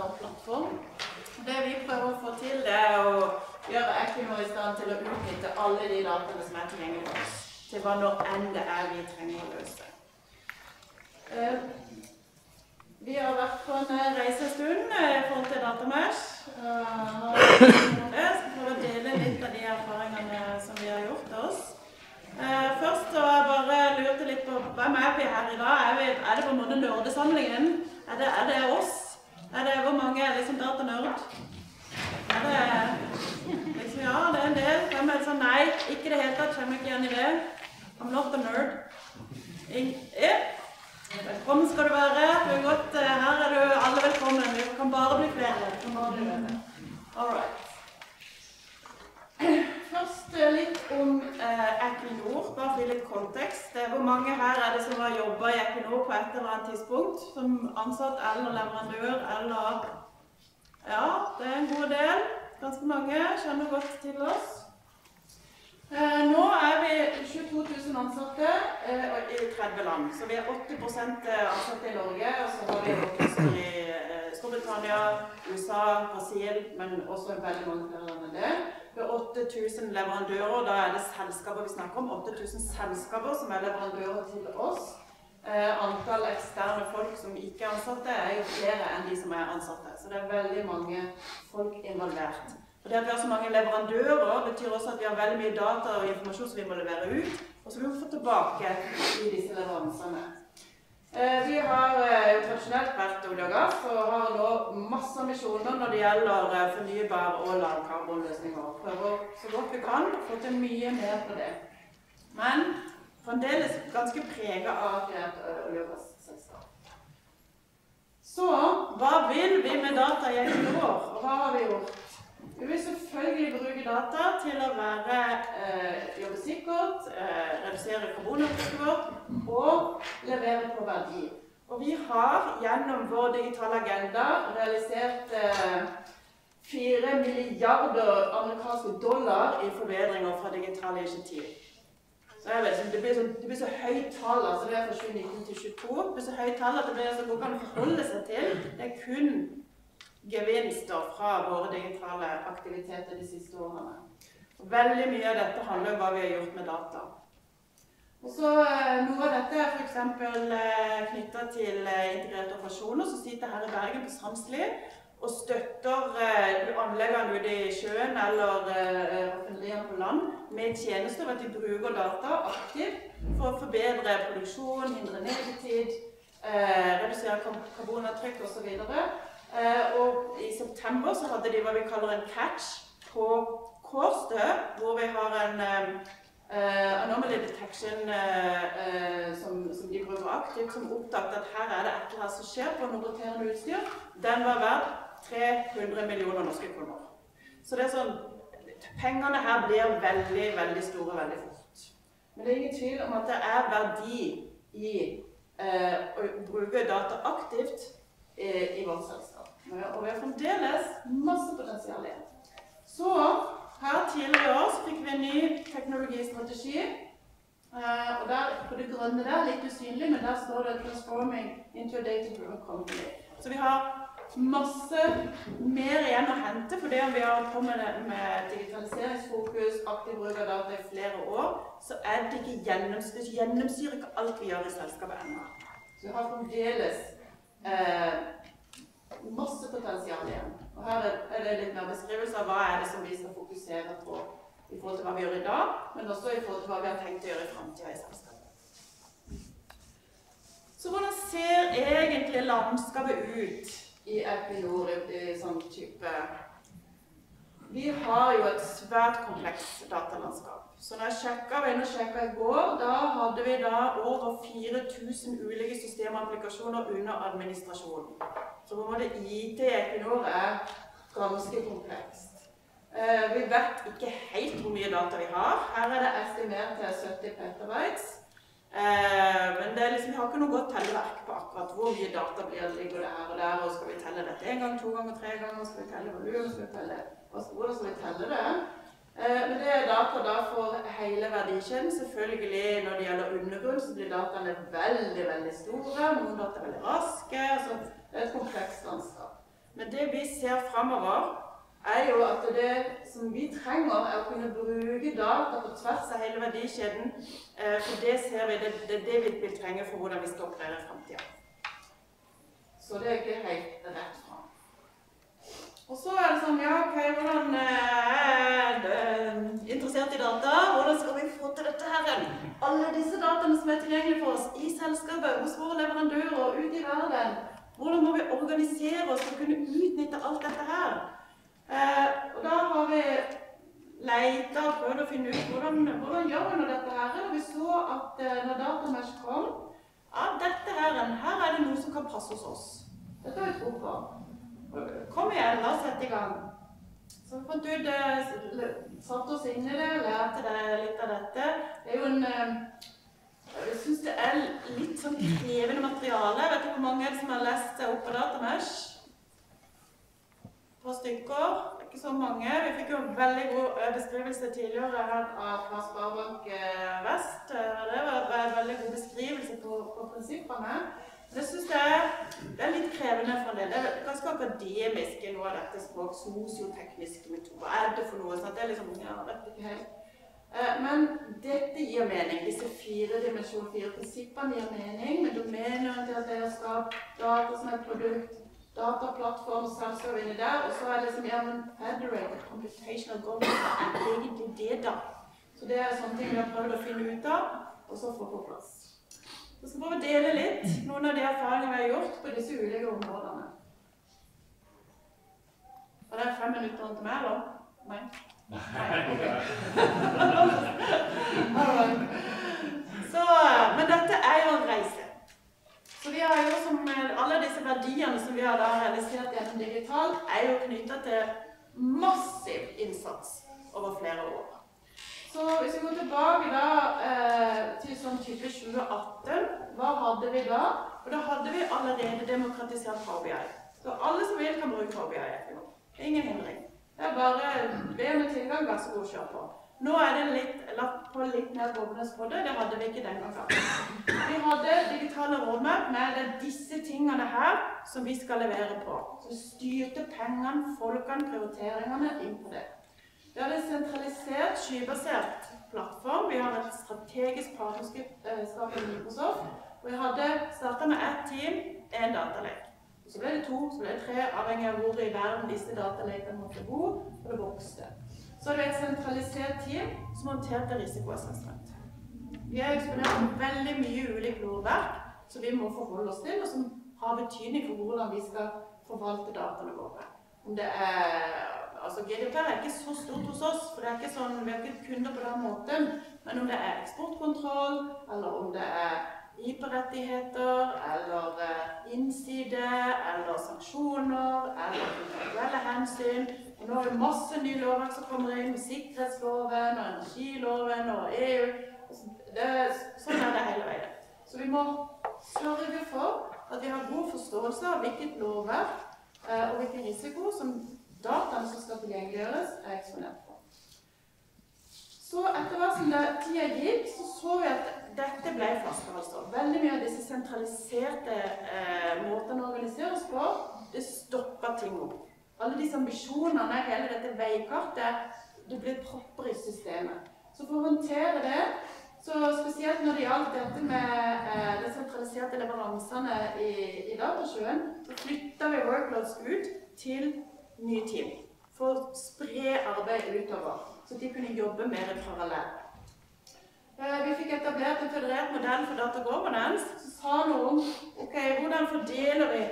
sånn plattform. Det vi prøver å få til, det å gjøre Equinor i stand til å utnytte alle de dataene som tilgjengelig for oss, til hva når enn det vi trenger å løse. Vi har vært på en reise en stund i forhold til datamesh. Jeg skal prøve å dele litt av de erfaringene som vi har gjort til oss. Først så bare lurte litt på hvem vi her i dag? Er det på en måte nerdesamlingen? Er det oss? Hvor mange liksom datanerd? Liksom, ja, det en del. Hvem det sånn? Nei, ikke det helt tatt, kjenner ikke igjen i det. I'm not a nerd. Velkommen skal du være. Her du alle velkommen. Vi kan bare bli flere. Alright. Først litt om Equinor, bare for litt kontekst. Hvor mange her det som har jobbet i Equinor på et eller annet tidspunkt, som ansatt eller leverandør, eller... Ja, det en god del. Ganske mange kjenner godt til oss. Nå vi 22 000 ansatte i 30 land, så vi 80% ansatte i Norge, og så har vi også i Storbritannia, USA, Brasil, men også veldig mange flere land enn det. Vi har 8000 leverandører, da det selskaper vi snakker om, 8000 selskaper som leverandører til oss. Antall eksterne folk som ikke ansatte jo flere enn de som ansatte, så det veldig mange folk involvert. Og det at vi har så mange leverandører betyr også at vi har veldig mye data og informasjon som vi må levere ut, og som vi må få tilbake i disse leveransene. Vi har jo tradisjonelt vært olje og gass, og har nå masse ambisjoner når det gjelder fornybar og lavkarbonløsninger. Prøver så godt vi kan å få til mye mer på det. Men fremdeles ganske preget av et olje- og gasselskap. Så, hva vil vi med data i Equinor, og hva har vi gjort? Vi vil selvfølgelig bruke data til å jobbe sikkert, redusere karbonavtrykket vårt og levere på verdi. Og vi har gjennom vår digitale agenda realisert 4 milliarder amerikanske dollar i forbedringer fra digitale initiativ. Så det blir så høyt tall, altså det fra 2019 til 2022, det blir så høyt tall at det blir så godt kan forholde seg til. Det kun gevinster fra våre digitale aktiviteter de siste årene. Og veldig mye av dette handler om hva vi har gjort med data. Og så noe av dette for eksempel knyttet til integrerte operasjoner, som sitter her i Bergen på Sandsli og støtter anleggene ute i sjøen eller raffineriene på land med tjenester ved at de bruker data aktivt for å forbedre produksjon, hindre nedetid, redusere karbonavtrykk og så videre. Og i september så hadde de hva vi kaller en catch på Kårstø, hvor vi har en anomaly detection som de bruker aktivt, som oppdaget at her det et eller annet som skjer på noe roterende utstyr. Den var verdt 300 millioner norske kroner. Så det sånn, pengene her blir veldig, veldig store veldig fort. Men det ingen tvil om at det verdi i å bruke data aktivt i vårt selskap. Og vi har fremdeles masse potensial igjen. Så her tidligere i år så fikk vi en ny teknologistrategi. Og der, på det grønne der, litt usynlig, men der står det «Transforming into a data-driven company». Så vi har masse mer igjen å hente, for det om vi har kommet med digitaliseringsfokus, aktiv bruk av data i flere år, så det ikke gjennomsyrer ikke alt vi gjør i selskapet ennå. Så vi har fremdeles masse potensial igjen. Og her det litt mer beskrivelse av hva det som vi skal fokusere på i forhold til hva vi gjør i dag, men også i forhold til hva vi har tenkt å gjøre i fremtiden i selskapet. Så hvordan ser egentlig landskapet ut i Equinor i sånn type? Vi har jo et svært komplekst datalandskap. Så når jeg sjekket i går, da hadde vi over 4000 ulike systemapplikasjoner under administrasjonen. Så på en måte IT i Equinor ganske komplekst. Vi vet ikke helt hvor mye data vi har. Her det estimert til 70 petabytes. Men vi har ikke noe godt telleverk på akkurat hvor mye data ligger det her og der, og skal vi telle dette 1 gang, 2 ganger, 3 ganger, skal vi telle volum, skal vi telle, hvordan skal vi telle det? Men det data for hele verdikjeden. Selvfølgelig når det gjelder undergrunn, så blir dataene veldig, veldig store, noen data veldig raske, så det et komplekst landskap. Men det vi ser fremover, jo at det som vi trenger å kunne bruke data på tvers av hele verdikjeden, for det ser vi, det det vi vil trenge for hvordan vi skal operere i fremtiden. Så det ikke helt rett fra. Og så det sånn, ja, ok, hvordan interessert i data, hvordan skal vi få til dette her? Alle disse dataene som tilgjengelige for oss i selskapet, hos våre leverandører og ut i verden, hvordan må vi organisere oss for å kunne utnytte alt dette her? Og da har vi letet og prøvd å finne ut hvordan gjør vi nå dette her? Og vi så at når Datamesh kom, dette her det noe som kan passe hos oss. Dette har vi tro på. Kom igjen, la oss sette i gang. Så vi fant ut, satt oss inn i det, lærte det litt av dette. Det jo jeg synes det litt sånn krevende materiale. Jeg vet ikke hvor mange som har lest seg opp på Datamesh. Et par stykker, ikke så mange. Vi fikk jo en veldig god beskrivelse tidligere her fra Sparebank Vest. Det var en veldig god beskrivelse på prinsippene. Men jeg synes det litt krevende for det. Det ganske akademisk i noe av dette språk, sosiotekniske metoder. Hva det for noe? Sånn? Det liksom, ja, jeg vet ikke helt. Men dette gir mening. Disse 4 prinsippene gir mening, med domeneorientert eierskap, data som et produkt, dataplattform, selskap inni der, og så det som gjør en federated computational governance, egentlig det da. Så det sånne ting vi har prøvd å finne ut av, og så få på plass. Så skal vi bare dele litt noen av de erfaringene vi har gjort på disse ulike områdene. Og det 5 minutter til meg, eller? Nei? Nei, ok. Så, men dette jo en reise. Så vi har jo som alle disse verdiene som vi har da realisert gjennom digital, jo knyttet til massiv innsats over flere år. Så hvis vi går tilbake da til sånn type 2018, hva hadde vi da? Og da hadde vi allerede demokratisert Power BI. Så alle som vil kan bruke Power BI. Ingen hindring. Det bare be med tilgang, vær så god, kjør på. Nå det lagt på litt mer governance på det hadde vi ikke den gangen. Vi hadde digitale roadmap med disse tingene her som vi skal levere på. Så vi styrte pengene, folkene, prioriteringene inn på det. Vi hadde en sentralisert, skybasert plattform. Vi har et strategisk partnerskap med Microsoft. Og vi hadde startet med ett team, en datalek. Så ble det 2, så ble det 3, avhengig av hvor i verden disse datalekene måtte bo, og det vokste. Så det et sentralisert team som håndterte risikoassessment. Vi har eksponert med veldig mye ulik lovverk som vi må forholde oss til, og som har betydning for hvordan vi skal forvalte dataene våre. Om det altså GDPR ikke så stort hos oss, for det ikke sånn, vi har ikke kunder på den måten, men om det eksportkontroll, eller om det IP-rettigheter, eller innside, eller sanksjoner, eller kulturelle hensyn. Og nå det masse nye lovverk som kommer inn, sikkerhetsloven, og energiloven, og EU. Sånn det hele veien. Så vi må sørge for at vi har god forståelse av hvilket lovverk og hvilken risiko som dataene som skal tilgjengeliggjøres eksponert på. Så etter hva som tida gikk, så vi at dette ble flaskehalser. Veldig mye av disse sentraliserte måtene å organisere oss på, det stopper ting opp. Alle disse ambisjonene, hele dette veikartet, det blir propper i systemet. Så for å håndtere det, så spesielt når det gjaldt dette med de sentraliserte leveransene i datasjøen, så flyttet vi workloads ut til nye team, for å spre arbeid utover, så de kunne jobbe mer i parallell. Vi fikk etablert en federert modell for data governance, som sa noe om, ok, hvordan fordeler vi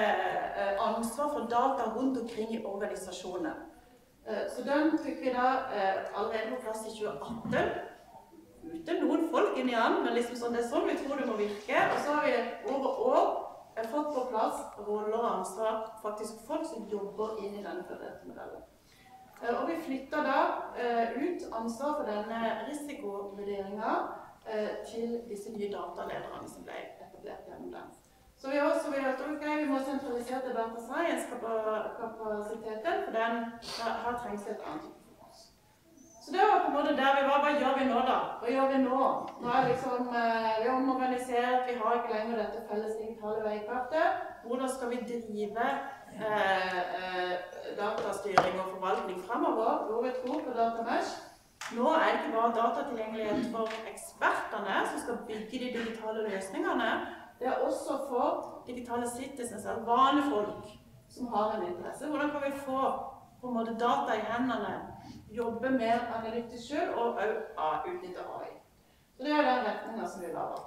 ansvar for data rundt omkring i organisasjonen. Så den fikk vi da allerede på plass i 2018, uten noen folk inn i den, men liksom sånn, det sånn vi tror det må virke, og så har vi over år fått på plass roller og ansvar, faktisk folk som jobber inn i denne federerte modellen. Og vi flyttet da ut ansvar for denne risikovurderingen til disse nye datalederne som ble etablert gjennom den. Så vi også at okay, vi må sentralisere data science-kapasiteten, for den har trengt et annet type for oss. Så det var på en måte der vi var. Hva gjør vi nå da? Hva gjør vi nå? Nå liksom, vi omorganisert, vi har ikke lenger dette felles digitale veikartet. Hvordan skal vi drive datastyring og forvaltning fremover, hvor vi tror på datamesh. Nå er det ikke bare datatilgjengelighet for ekspertene som skal bygge de digitale løsningene. Det er også for digitale citizens, altså vanlige folk som har en interesse. Hvordan kan vi få på en måte data i hendene, jobbe mer analytisk selv og utnytte AI. Så det er den retningen som vi lager.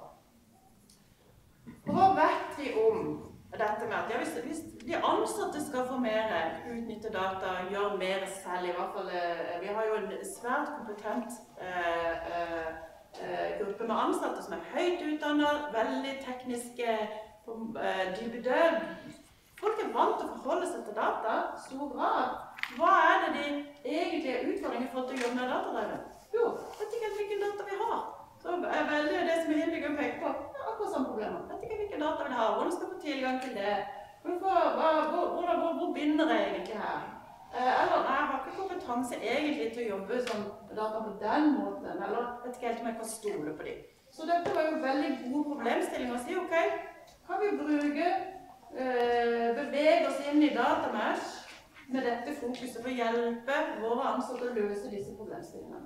Og hva vet vi om dette med at hvis de ansatte skal få mer utnytte data, gjøre mer selv, i hvert fall, vi har jo en svært kompetent gruppe med ansatte som er høyt utdannet, veldig tekniske, dybde. Folk er vant til å forholde seg til data, stor grad. Hva er det de egentlige utfordringer for å jobbe med datadrevet? Jo, vet ikke hvilken data vi har. Så er veldig det som Hildegunn peker på. Det er akkurat samme problemer. Vet ikke hvilken data vi har, hvordan skal vi få tilgang til det? Hvor binder jeg egentlig her? Eller, nei, jeg har ikke kompetanse egentlig til å jobbe som data på den måten, eller vet ikke helt om jeg kan stole på dem. Så dette var jo veldig god problemstilling å si, ok, kan vi bevege oss inn i datamesh med dette fokuset for å hjelpe våre ansatte å løse disse problemstillingene.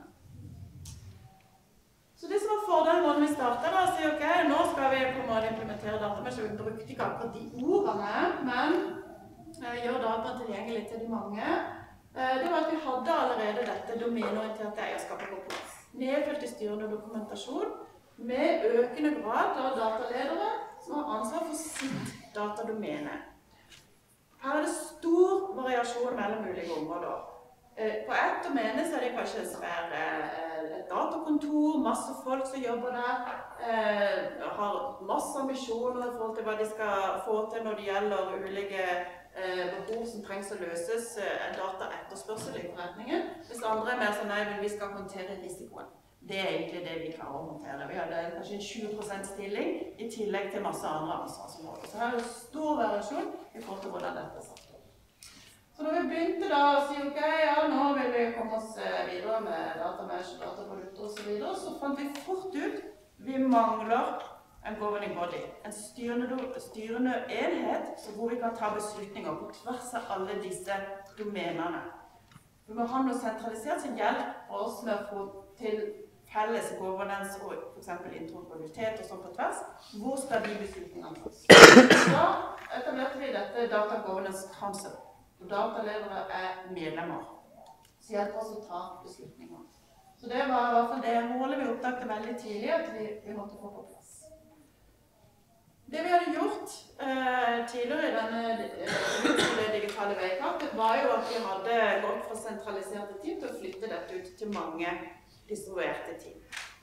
Så det som var fordelen når vi startet da, å si ok, nå skal vi på en måte implementere datamesh, og vi brukte ikke akkurat de ordene, men gjør data tilgjengelig til de mange. Det var at vi hadde allerede dette domeneorienterte eierskapet på plass. Nedfelt i styrende dokumentasjon med økende grad av dataledere som har ansvar for sitt datadomene. Her er det stor variasjon mellom ulike områder. På ett domene så er det kanskje et datakontor, masse folk som jobber der, har masse ambisjoner i forhold til hva de skal få til når det gjelder ulike behov som trengs å løses, data-etterspørsel i forretningen. Hvis andre er mer sånn, nei, men vi skal håndtere risikoen. Det er egentlig det vi klarer å håndtere. Vi hadde kanskje en 20% stilling i tillegg til masse andre ansvarsområder. Så her er det stor variasjon i forhold til hvordan dette er satt opp. Så når vi begynte da å si, ok, ja, nå vil vi komme oss videre med datamesh, dataprodukter og så videre, så fant vi fort ut, vi mangler en governing body, en styrende enhet hvor vi kan ta beslutninger på tvers av alle disse domenene. Vi må ha noe sentralisert som hjelper oss med å få til felles governance og for eksempel interoperabilitet og sånn på tvers. Hvor skal de beslutningene tas? Da etablerte vi dette Data Governance Council. Og dataledere er medlemmer. Så hjelper oss å ta beslutninger. Så det var i hvert fall det målet vi oppdaget veldig tidlig at vi måtte få på plass. Det vi hadde gjort tidligere i denne digitale veikartet var jo at vi hadde gått fra sentraliserte team til å flytte dette ut til mange distribuerte team.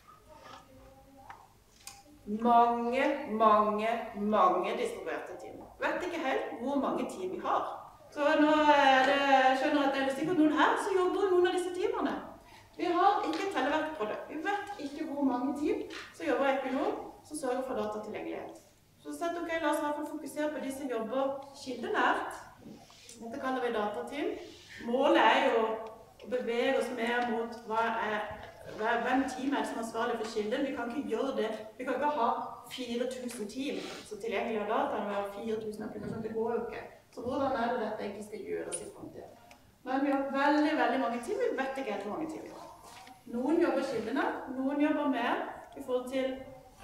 Mange distribuerte team. Vet ikke helt hvor mange team vi har. Så nå skjønner jeg at det er sikkert noen her som jobber i noen av disse teamene. Vi har ikke telleverk på det. Vi vet ikke hvor mange team som jobber i Equinor som sørger for datatilgjengelighet. Så sett, ok, la oss i hvert fall fokusere på de som jobber kildenært. Dette kaller vi datateam. Målet er jo å bevege oss mer mot hvem team er som er ansvarlig for kilden. Vi kan ikke gjøre det. Vi kan ikke ha 4000 team som tilgjengelig av data, når vi har 4000 applikasjoner. Det går jo ikke. Så hvordan er det dette egentlig skal gjøres i fremtiden? Men vi har veldig mange team. Vi vet ikke helt hvor mange team vi har. Noen jobber kildene, noen jobber mer i forhold til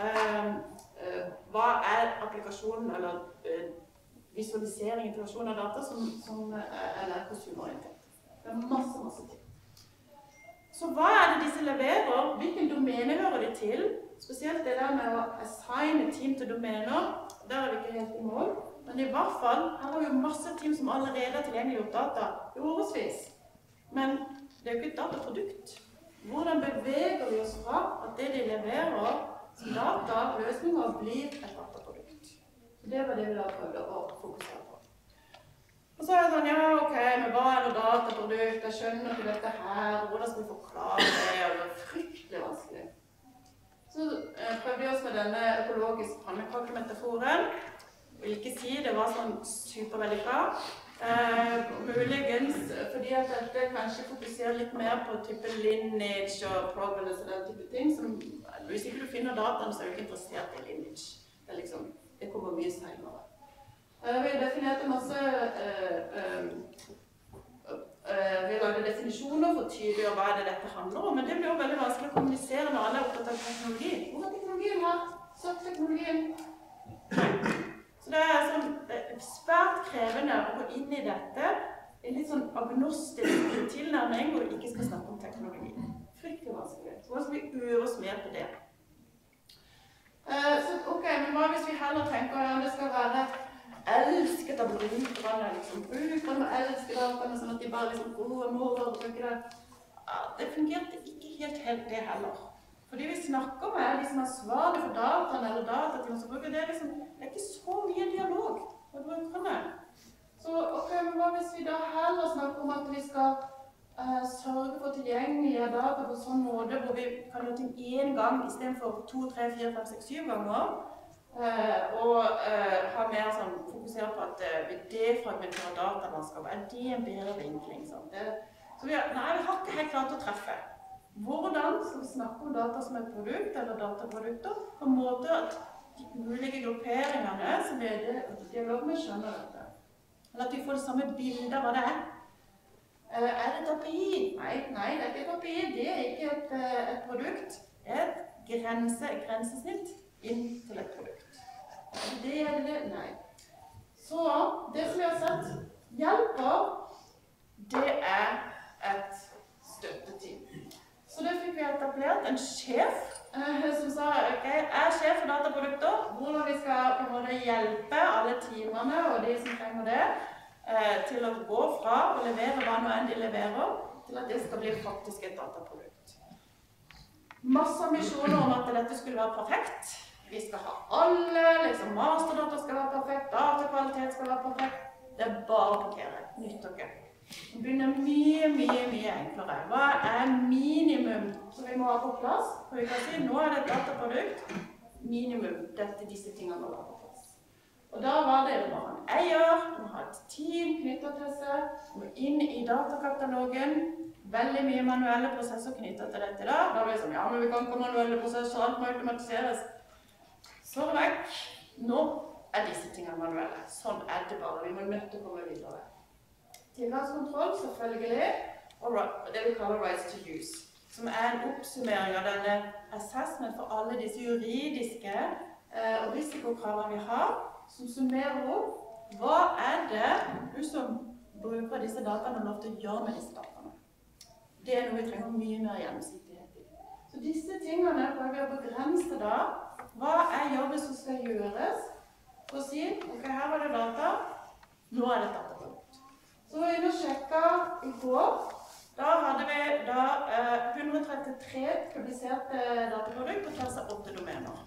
hva er applikasjonen eller visualisering, integrasjon av data som er konsumorientert. Det er masse ting. Så hva er det disse leverer? Hvilken domene hører de til? Spesielt det der med å assigne team til domener. Der er vi ikke helt i mål. Men i hvert fall, her har vi jo masse team som allerede har tilgjengeliggjort data i årevis. Men det er jo ikke et dataprodukt. Hvordan beveger vi oss fra at det de leverer som dataløsninger blir et dataprodukt? Så det var det vi da prøvde å fokusere på. Og så er det sånn, ja, ok, men hva er det dataprodukt? Jeg skjønner ikke dette her, hvordan skal vi forklare det? Det er fryktelig vanskelig. Så prøvde vi oss med denne økologiske pannekakemetafforen. Jeg vil ikke si det var sånn superveldig bra. Muligens fordi at dette kanskje fokuserer litt mer på type lineage og provenance og den type ting. Som, hvis ikke du finner dataen, så er du ikke interessert i lineage. Det kommer mye senere. Vi definerte masse vi lagde definisjoner for å tydeliggjøre hva dette handler om, men det blir jo veldig vanskelig å kommunisere når alle er opptatt av teknologi. Hvor er teknologien her? Søk teknologien. Så det er sånn svært krevende å gå inn i dette, en litt sånn agnostisk tilnærming hvor vi ikke skal snakke om teknologi. Fryktelig vanskelig. Så hva skal vi øve oss mer på det? Så ok, men hva hvis vi heller tenker at det skal være elsket av brukerne, liksom. Brukerne må elske dataene, sånn at de bare liksom, jeg må overtrykke det. Ja, det fungerte ikke helt det heller. Fordi vi snakker med de som er svarlige for dataene, eller datating som bruker det, liksom, det er ikke så mye dialog med brukerne. Så ok, men hva hvis vi da heller snakker om at vi skal sørge for tilgjengelige data på sånn måte, hvor vi kan gjøre ting en gang, i stedet for 2, 3, 4, 5, 6, 7 ganger, og ha mer sånn, fokusere på at vi defragmenterer datalandskapet. Er det en bedre vinkling? Sånn? Så vi har ikke helt klart å treffe. Hvordan skal vi snakke om data som et produkt, eller dataprodukter, på en måte at de ulike grupperingene som er det dialog med skjønner dette? Eller at vi får det samme bildet av hva det er. Er det et API? Nei, det er ikke et API. Det er ikke et produkt. Det er et grensesnitt inn til et produkt. Det er det? Nei. Så det som vi har sett hjelper, det er et støtteteam. Så det fikk vi etablert en sjef som sa, ok, jeg er sjef for dataprodukter, hvordan vi skal på en måte hjelpe alle teamene og de som trenger det, til å gå fra å levere hva nå enn de leverer, til at det skal bli faktisk et dataprodukt. Masse ambisjoner om at dette skulle være perfekt. Vi skal ha alle, liksom masterdata skal være perfekt, datakvalitet skal være perfekt. Det er bare å parkere, nytt og gøy. Det begynner mye enklere. Hva er minimum som vi må ha på plass? For vi kan si, nå er det et dataprodukt. Minimum, disse tingene må være på plass. Og da var det må ha en eier, du må ha et team knyttet til seg, du må inn i datakatalogen. Veldig mye manuelle prosesser knyttet til dette da. Da blir det sånn, ja, men vi kan ikke ha manuelle prosesser, alt må automatiseres. Så vekk. Nå er disse tingene manuelle. Sånn er det bare. Vi må nødt til å komme videre. Tilgangskontroll, selvfølgelig, og det vi kaller rights to use, som er en oppsummering av denne assessment for alle disse juridiske og risikokravene vi har, som summerer opp hva er det du som bruker disse dataene lov til å gjøre med disse dataene. Det er noe vi trenger mye mer gjennomsiktighet i. Så disse tingene prøver vi å begrense da. Hva er jobben som skal gjøres? For å si, ok, her var det data, nå er det dataprodukt. Så vi nå sjekket i går, da hadde vi 133 publiserte dataprodukt på tvers av 8 domener.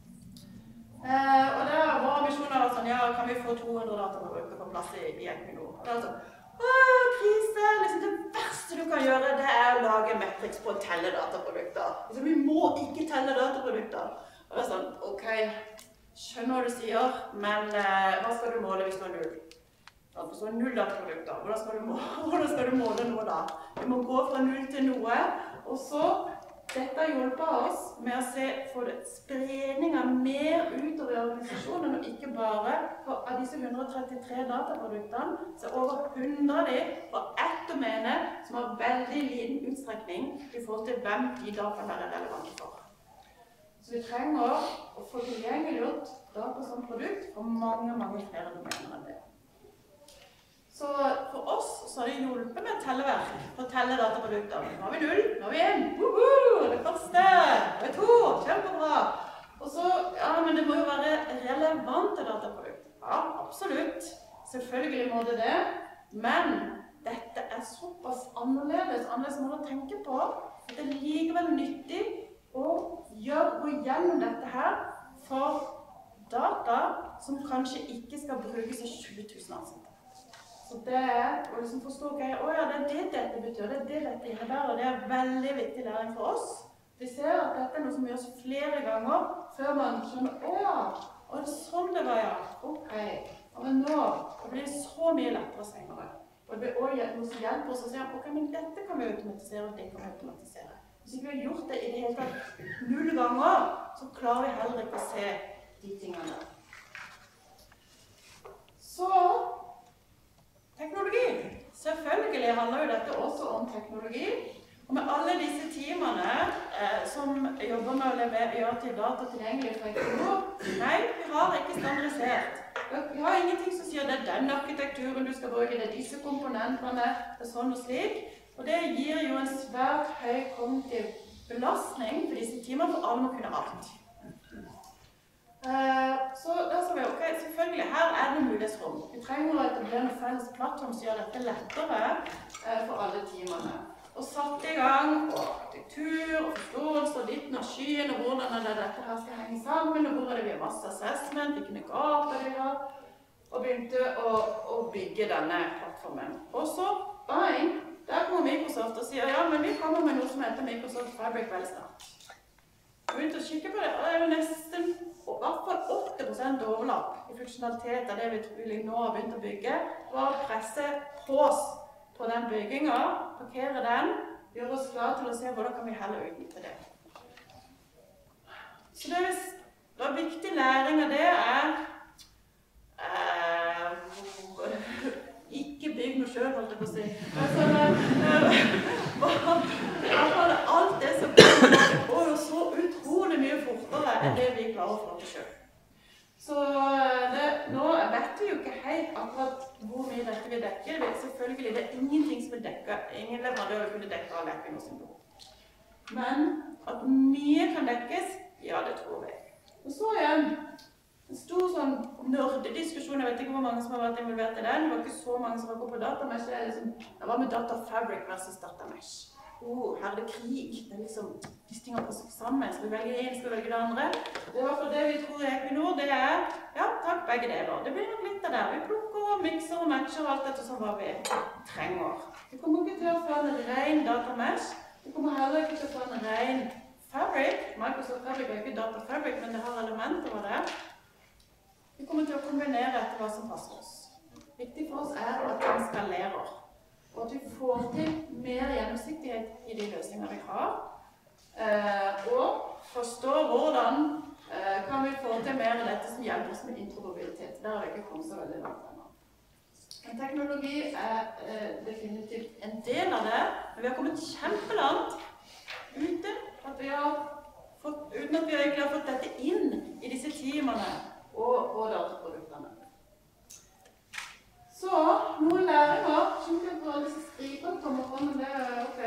Og det var vår ambisjon var sånn, ja, kan vi få 200 dataprodukter på plass i Equinor? Og det var sånn, krise, liksom det verste du kan gjøre, det er å lage metrics på å telle dataprodukter. Liksom, vi må ikke telle dataprodukter. Og det er sånn, ok, skjønner hva du sier, men hva skal du måle hvis du har 0? Så 0 dataprodukter. Hvordan skal du måle noe da? Vi må gå fra 0 til noe, og så dette hjelper oss med å se for spredninger mer utover organisasjonen, og ikke bare for av disse 133 dataproduktene, så over 100 av de på ett domene som har veldig liten utstrekning i forhold til hvem de dataene er relevante for. Så vi trenger å få tilgjengeliggjort data som produkt for mange flere domener enn det. Så for oss så har det hjulpet med et telleverk for å telle dataprodukter. Nå har vi 0, nå har vi 1, det første, det er 2, kjempebra. Og så, ja, men det må jo være relevante dataprodukter. Ja, absolutt. Selvfølgelig må det det. Men dette er såpass annerledes måte å tenke på, at det er likevel nyttig å gå gjennom dette her for data som kanskje ikke skal brukes i 20 000 ansatte. Så det er å liksom forstå, ok, ja, det er det dette betyr, det er det dette innebærer, og det er veldig viktig læring for oss. Vi ser at dette er noe som gjøres flere ganger, før man skjønner, ja, og det er sånn det var, ja, ok. Men nå blir det så mye lettere senere. Og det blir også noe som hjelper oss å si, ok, men dette kan vi automatisere, og det kan vi automatisere. Hvis ikke vi har gjort det i det hele tatt 0 ganger, så klarer vi heller ikke å se de tingene. Så, teknologi. Selvfølgelig handler jo dette også om teknologi. Og med alle disse teamene som jobber med å gjøre til data tilgjengelig for Equinor, nei, vi har ikke standardisert. Vi har ingenting som sier det den arkitekturen du skal bruke, det disse komponentene, det sånn og slik. Og det gir jo en svært høy kognitiv belastning for disse teamene, for alle må kunne alt. Så da sa vi, ok, selvfølgelig, her det mulighetsrom. Vi trenger å etablere en felles plattform som gjør dette lettere for alle teamene. Og satt i gang på arkitektur og forståelse og ditten og skyen og hvordan dette her skal henge sammen, og hvor det vi har masse assessment, hvilke gap vi har, og begynte å bygge denne plattformen. Og så, bang, der kommer Microsoft og sier, ja, men vi kommer med noe som heter Microsoft Fabric veldig snart. Vi begynte å kikke på det, og det jo nesten, og i hvert fall 8% overlapp i funksjonalitet av det vi nå har begynt å bygge, var å presse på den byggingen, parkere den, gjøre oss klar til å se hvordan kan vi heller utnytte det. Så det var viktig læring av det ikke bygg noe selv, holdt jeg på å si. Alt det som går jo så utrolig mye fortere enn det vi klarer å få til selv. Så nå vet vi jo ikke helt akkurat hvor mye dette vil dekke. Selvfølgelig, det ingenting som vil dekke, ingen leverandør vil kunne dekke alle Equinor sin behov. Men at mye kan dekkes, ja, det tror vi. Og så en stor sånn nerdediskusjon, jeg vet ikke hvor mange som har vært involvert i den, det var ikke så mange som var på datamesh, det var med data fabric versus datamesh. Her det krig, det liksom, disse tingene passer sammen, skal vi velge en, skal vi velge det andre. Det var for det vi tror i Equinor, det ja, takk, begge deler. Det blir nok litt av det. Vi plukker og mikser og matcher alt dette som hva vi trenger. Vi kommer ikke til å få en ren datamesh, vi kommer heller ikke til å få en ren fabric. Microsoft Fabric ikke data fabric, men det har elementer av det. Vi kommer til å kombinere etter hva som passer oss. Viktig for oss at den skalerer. Og at vi får til mer gjennomsiktighet i de løsninger vi har. Og forstår hvordan kan vi få til mer av dette som hjelper oss med interoperabilitet. Der har vi ikke kommet så veldig langt ennå. En teknologi definitivt en del av det, men vi har kommet kjempelangt uten at vi egentlig har fått dette inn i disse teamene og dataproduktene. Så, noen læringer, som kan få disse stripene kommer fra, men det ok.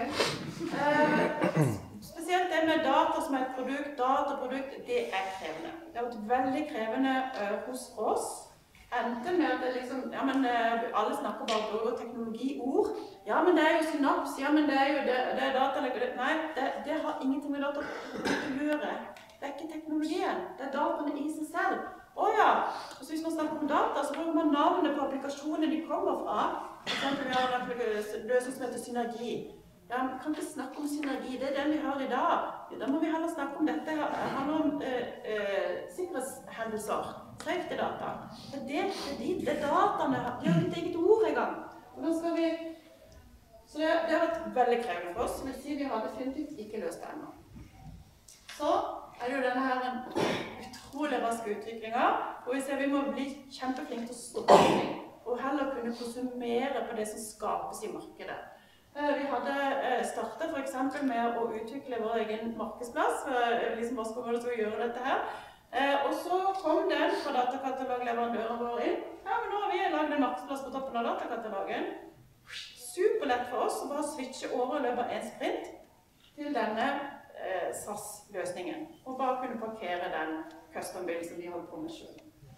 Spesielt det med data som et produkt, dataprodukt, det krevende. Det har vært veldig krevende hos oss. Enten med at det liksom, ja, men alle snakker bare om teknologiord. Ja, men det jo synaps, ja, men det jo det data, nei, det har ingenting med data å gjøre. Det ikke teknologien, det dataene i seg selv. Ja, så hvis man snakker om data, så bruker man navnet på applikasjonen de kommer fra. For eksempel vi har en løsning som heter synergi. Ja, vi kan ikke snakke om synergi, det den vi har i dag. Da må vi heller snakke om dette. Det handler om sikkerhetshendelser, safety data. Det dataene, de har ikke eget ord i gang. Hvordan skal vi... Så det har vært veldig krevende for oss, som vil si vi har definitivt ikke løst det ennå. Så det jo denne her en utrolig rask utviklinger, og vi ser vi må bli kjempeflinke til å stoppe ting, og heller kunne konsumere på det som skapes i markedet. Vi hadde startet for eksempel med å utvikle vår egen markedsplass, liksom hva skal vi gjøre dette her. Og så kom den fra datakatalogleverandøren vår inn. Ja, men nå har vi laget en markedsplass på toppen av datakatalogen. Superlett for oss å bare switche over i løpet av en sprint til denne SAS-løsningen, og bare kunne parkere den custom-bilen som de holder på med selv.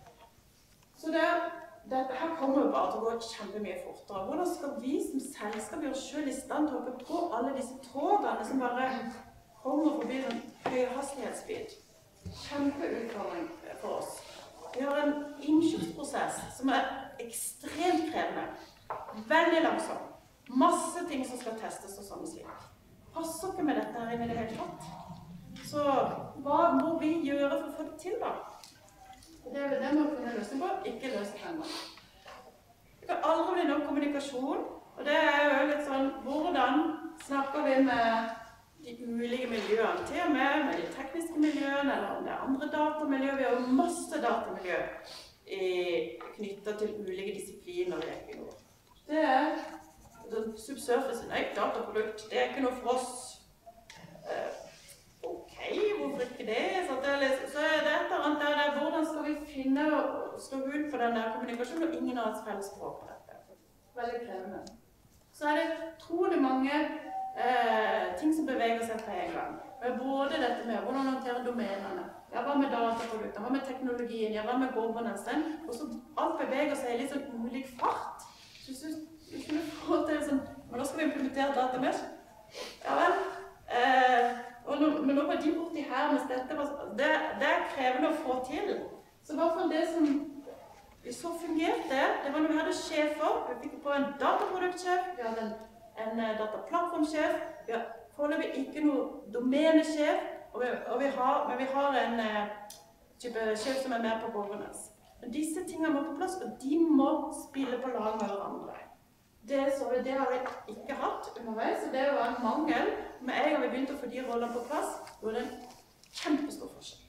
Så dette her kommer jo bare til å gå kjempemye fortere. Hvordan skal vi som selskap gjøre oss selv i stand til å hoppe på alle disse togene som bare kommer forbi en høyhastighetsbit? Kjempeutfordring for oss. Vi har en innkjøpsprosess som ekstremt krevende, veldig langsom, masse ting som skal testes og sånn og slik. Passer ikke med dette her inne i det hele tatt. Så hva må vi gjøre for å få det til da? Det må vi kunne løse på, ikke løse ennå. Det kan aldri bli nok kommunikasjon, og det jo litt sånn, hvordan snakker vi med de ulike miljøene, til og med de tekniske miljøene, eller om det andre datamiljøer. Vi har jo masse datamiljø knyttet til ulike disipliner i Equinor. Det subsurface, nei, dataprodukt, det ikke noe for oss. Ok, hvorfor ikke det? Så det er et eller annet der, hvordan skal vi finne og slå ut på denne kommunikasjonen, og ingen av oss felles språk på dette. Veldig krevende. Så det utrolig mange ting som beveger seg på en gang. Både dette med hvordan håndtere domenene, ja, hva med dataprodukter, hva med teknologien, ja, hva med governance, og så alt beveger seg i litt sånn ulik fart. Så vi kunne få til sånn, men nå skal vi implementere datamesh. Ja vel. Men nå var de borti her, mens det er krevende å få til. Så i hvert fall det som så fungerte, det var når vi hadde sjefer. Vi fikk på en dataproduktsjef, vi hadde en dataplattformsjef, vi har foreløpig ikke noe domenesjef, men vi har en type sjef som er mer på governance. Men disse tingene må på plass, og de må spille på lag med hverandre. Det har vi ikke hatt underveis, og det var en mangel. Med en gang vi begynte å få de rollene på plass, var det en kjempestor forskjell.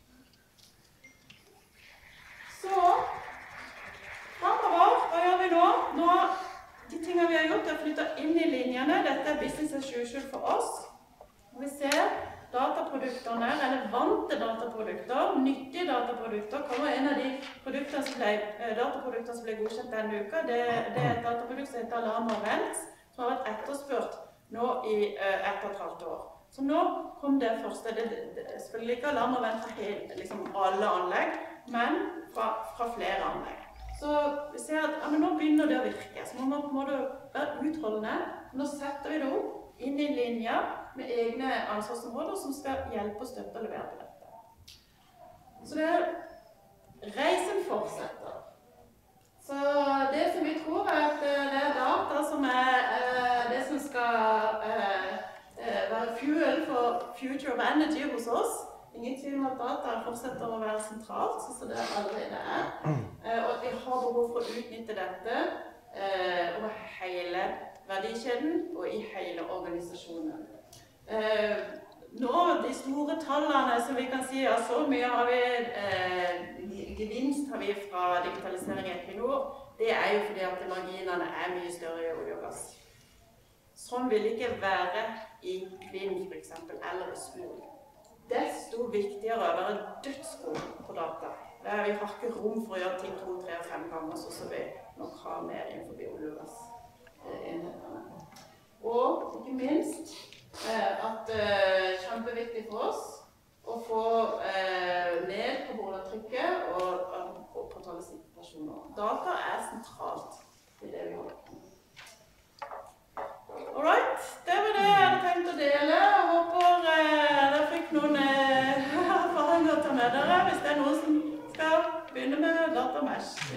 Så, fremover, hva gjør vi nå? De tingene vi har gjort er flyttet inn i linjene. Dette er business as usual for oss. Og vi ser dataprodukterne, relevante dataprodukter, nyttige dataprodukter, kommer en av de dataprodukter som ble godkjent denne uka. Det er et dataprodukt som heter Alarm og Vent, som har vært etterspurt nå i 1,5 år. Så nå kom det første. Det er selvfølgelig ikke Alarm og Vent fra liksom alle anlegg, men fra flere anlegg. Så vi ser at nå begynner det å virke, så nå må det være utholdende. Nå setter vi det opp inn i linja med egne ansvarsområder som skal hjelpe og støtte og levere på dette. Så reisen fortsetter. Så det som vi tror er at det er data som er det som skal være fuel for future of energy hos oss. Ingen tvil om at data fortsetter å være sentralt, så det allerede er. Og at vi har behov for å utnytte dette over hele verdikjeden og i hele organisasjonen. Nå, de store tallene som vi kan si, så mye har vi, gevinst har vi fra digitalisering i Equinor, det er jo fordi at marginene er mye større i olje og gass. Sånn vil det ikke være i vind, for eksempel, eller i sol. Desto viktigere å være dødsgod på data. Vi har ikke rom for å gjøre ting 2, 3 og 5 ganger, så vi nok har mer innenfor olje og gass. Og ikke minst at kjempeviktig for oss å få ned på boligtrykket og opprettholde situasjoner. Data er sentralt i det vi holder på. Alright, det var det jeg hadde tenkt å dele. Jeg håper dere fikk noen erfaringer å ta med dere hvis det er noen som skal begynne med datamesh.